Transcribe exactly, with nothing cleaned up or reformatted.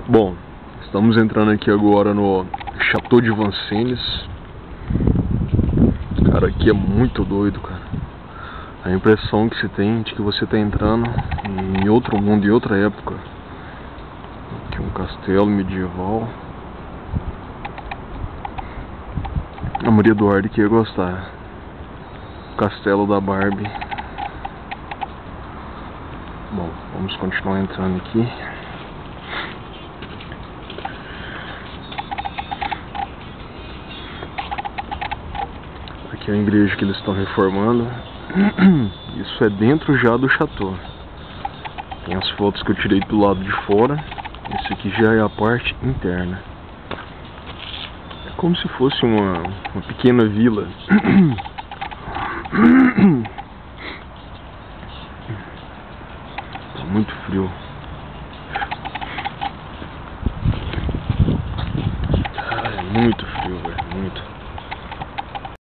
Bom, estamos entrando aqui agora no Chateau de Vincennes. Cara, aqui é muito doido, cara. A impressão que se tem de que você está entrando em outro mundo, em outra época. Aqui um castelo medieval. A Maria Eduarda que ia gostar. Castelo da Barbie. Bom, vamos continuar entrando aqui. Aqui é a igreja que eles estão reformando. Isso é dentro já do chateau. Tem as fotos que eu tirei do lado de fora. Esse aqui já é a parte interna. É como se fosse uma, uma pequena vila. Tá muito frio. Ah, é muito frio, velho, muito.